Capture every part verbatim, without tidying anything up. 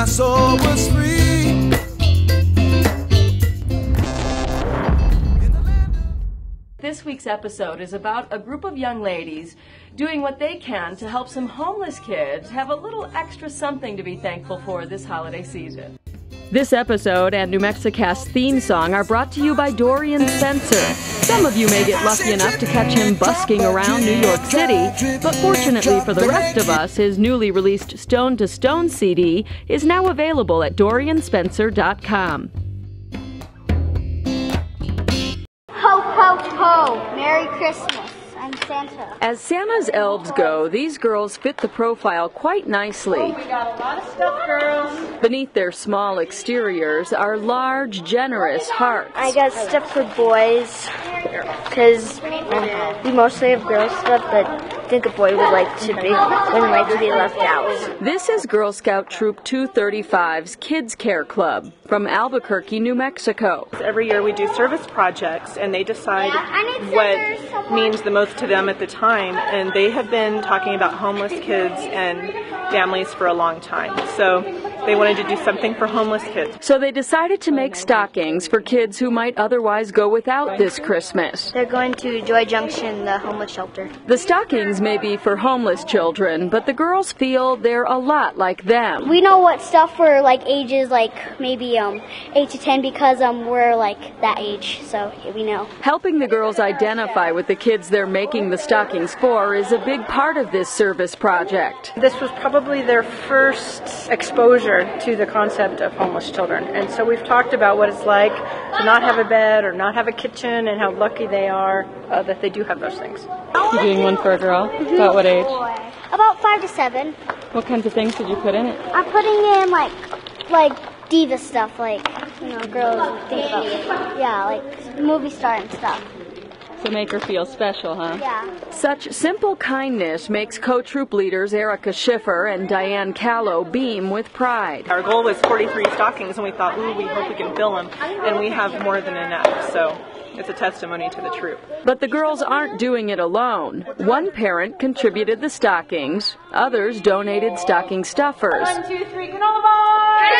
soul was free. This week's episode is about a group of young ladies doing what they can to help some homeless kids have a little extra something to be thankful for this holiday season. This episode and New Mexicast theme song are brought to you by Dorian Spencer. Some of you may get lucky enough to catch him busking around New York City, but fortunately for the rest of us, his newly released Stone to Stone C D is now available at dorian spencer dot com. Ho, ho, ho! Merry Christmas. I'm Santa. As Santa's elves go, these girls fit the profile quite nicely. Oh, we got a lot of stuff, girls. Beneath their small exteriors are large, generous hearts. I got stuff for boys, because we mostly have girl stuff, but I think a boy would like to be, wouldn't like to be left out. This is Girl Scout Troop two thirty-five's Kids Care Club from Albuquerque, New Mexico. Every year we do service projects, and they decide what means the most to them at the time, and they have been talking about homeless kids and families for a long time. So they wanted to do something for homeless kids. So they decided to make stockings for kids who might otherwise go without this Christmas. They're going to Joy Junction, the homeless shelter. The stockings may be for homeless children, but the girls feel they're a lot like them. We know what stuff for like ages like maybe um eight to ten because um we're like that age, so we know. Helping the girls identify with the kids they're making the stockings for is a big part of this service project. This was probably their first exposure to the concept of homeless children, and so we've talked about what it's like to not have a bed or not have a kitchen and how lucky they are uh, that they do have those things. You're doing one for a girl? About what age? About five to seven. What kinds of things did you put in it? I'm putting in like like diva stuff, like you know, girls think about, yeah, like movie star and stuff. To make her feel special, huh? Yeah. Such simple kindness makes co-troop leaders Erica Schiffer and Diane Callow beam with pride. Our goal was forty-three stockings, and we thought, ooh, we hope we can fill them, and we have more than enough, so it's a testimony to the troop. But the girls aren't doing it alone. One parent contributed the stockings, others donated stocking stuffers. One, two, three, granola bars!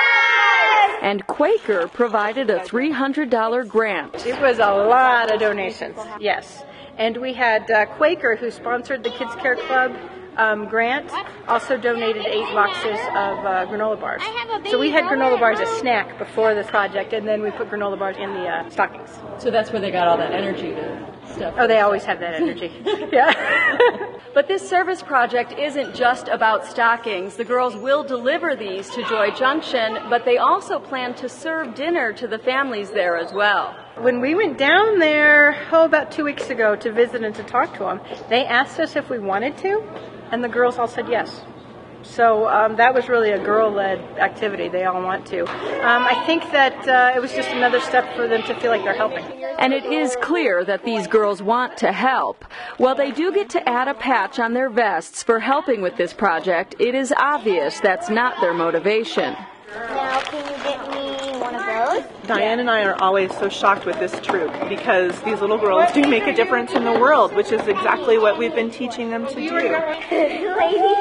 And Quaker provided a three hundred dollar grant. It was a lot of donations, yes. And we had uh, Quaker, who sponsored the Kids Care Club um, grant, also donated eight boxes of uh, granola bars. So we had granola bars as a snack before the project, and then we put granola bars in the uh, stockings. So that's where they got all that energy to stuff. Oh, they always have that energy. Yeah. But this service project isn't just about stockings. The girls will deliver these to Joy Junction, but they also plan to serve dinner to the families there as well. When we went down there, oh, about two weeks ago to visit and to talk to them, they asked us if we wanted to, and the girls all said yes. So um, that was really a girl-led activity. They all want to. Um, I think that uh, it was just another step for them to feel like they're helping. And it is clear that these girls want to help. While they do get to add a patch on their vests for helping with this project, it is obvious that's not their motivation. Now, can you get me one of those? Diane and I are always so shocked with this troop because these little girls do make a difference in the world, which is exactly what we've been teaching them to do.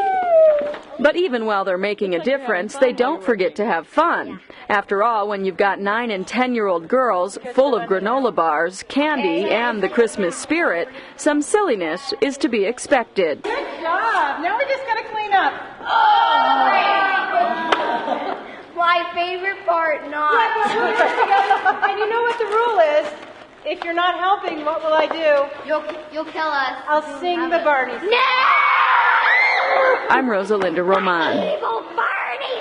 But even while they're making a difference, they don't forget to have fun. After all, when you've got nine and ten-year-old girls full of granola bars, candy, and the Christmas spirit, some silliness is to be expected. Good job. Now we just got to clean up. Oh! My favorite part, not. And you know what the rule is? If you're not helping, what will I do? You'll, you'll kill us. I'll sing the Barney song. No! I'm Rosalinda Roman. Evil Barney!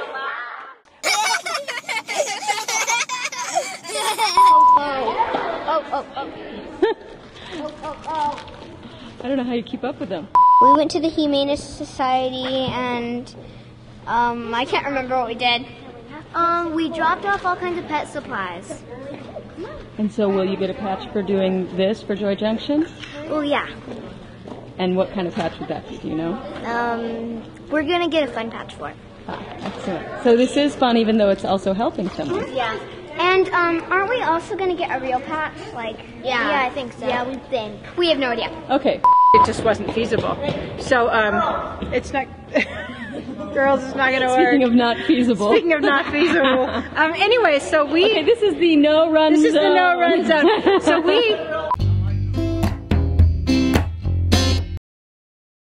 oh, oh, oh, oh. oh, oh, oh. I don't know how you keep up with them. We went to the Humane Society and um, I can't remember what we did. Um, we dropped off all kinds of pet supplies. And so will you get a patch for doing this for Joy Junction? Oh, yeah. And what kind of patch would that be, do you know? Um, we're going to get a fun patch for it. Ah, excellent. So this is fun even though it's also helping someone. Yeah. And um, aren't we also going to get a real patch? Like, yeah. Yeah, I think so. Yeah, we think. We have no idea. Okay. it just wasn't feasible. So um, it's not. Girls, it's not going to work. Speaking of not feasible. Speaking of not feasible. Um, anyway, so we. Okay, this is the no run This zone. is the no run zone. So we